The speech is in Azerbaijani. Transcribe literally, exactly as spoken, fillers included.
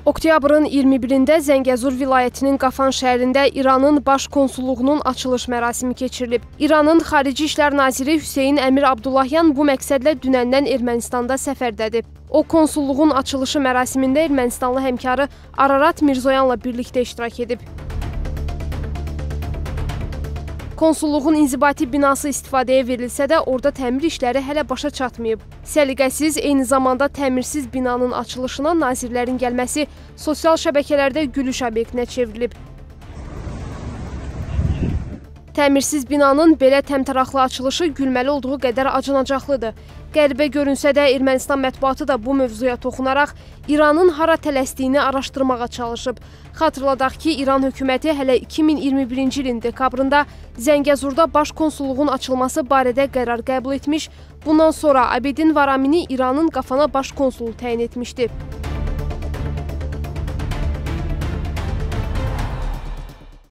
Oktyabrın iyirmi birində Zəngəzur vilayətinin Qafan şəhərində İranın baş konsulluğunun açılış mərasimi keçirilib. İranın Xarici İşlər Naziri Hüseyn Əmir Abdullahyan bu məqsədlə dünəndən Ermənistanda səfərdədir. O, konsulluğun açılışı mərasimində Ermənistanlı həmkarı Ararat Mirzoyanla birlikdə iştirak edib. Konsulluğun inzibati binası istifadəyə verilsə də, orada təmir işləri hələ başa çatmayıb. Səliqəsiz, eyni zamanda təmirsiz binanın açılışına nazirlərin gəlməsi sosial şəbəkələrdə gülüş obyektinə çevrilib. Təmirsiz binanın belə təmtəraqlı açılışı gülməli olduğu qədər acınacaqlıdır. Qəribə görünsə də Ermənistan mətbuatı da bu mövzuya toxunaraq İranın hara tələsdiyini araşdırmağa çalışıb. Xatırladaq ki, İran hökuməti hələ iki min iyirmi birinci ilin dekabrında Zəngəzurda baş konsulluğun açılması barədə qərar qəbul etmiş, bundan sonra Abidin Varamini İranın Qafana baş konsulu təyin etmişdi.